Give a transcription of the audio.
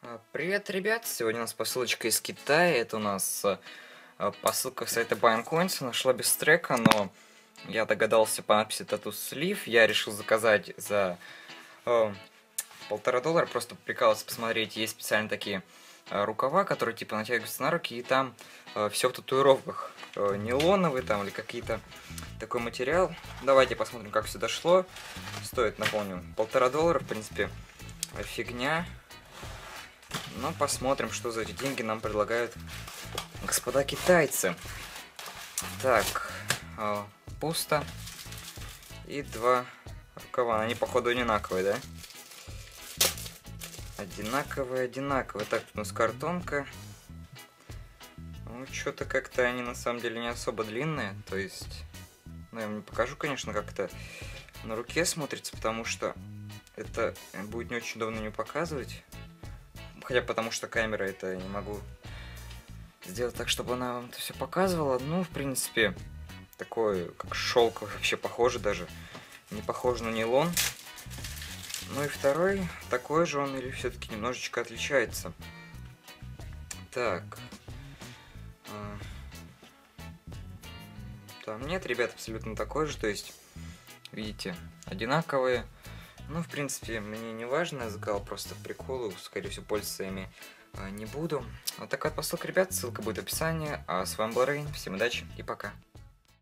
Привет, ребят! Сегодня у нас посылочка из Китая. Это у нас посылка с сайта BuyOnCoins. Нашла без трека, но я догадался по надписи Tattoo Sleeve. Я решил заказать за $1,5. Просто прикалывался посмотреть. Есть специально такие рукава, которые типа натягиваются на руки, и там все в татуировках. Нейлоновые там или какие-то такой материал. Давайте посмотрим, как все дошло. Стоит, напомню, $1,5. В принципе, фигня. Но посмотрим, что за эти деньги нам предлагают господа китайцы. Так, пусто. И два рукава. Они, походу, одинаковые, да? Одинаковые. Так, у нас картонка. Ну, что-то как-то они на самом деле не особо длинные. То есть, ну, я вам не покажу, конечно, как это на руке смотрится, потому что это будет не очень удобно не показывать. Хотя потому что камера это не могу сделать так, чтобы она вам это все показывала. Ну, в принципе, такой, как шелк, вообще похоже даже. Не похож на нейлон. Ну и второй, такой же он или все-таки немножечко отличается. Так. Там нет, ребят, абсолютно такой же. То есть, видите, одинаковые. Ну, в принципе, мне не важно, я заказал просто приколы, скорее всего, пользоваться ими не буду. Вот такая вот посылка, ребят, ссылка будет в описании. А с вами был Рейн, всем удачи и пока.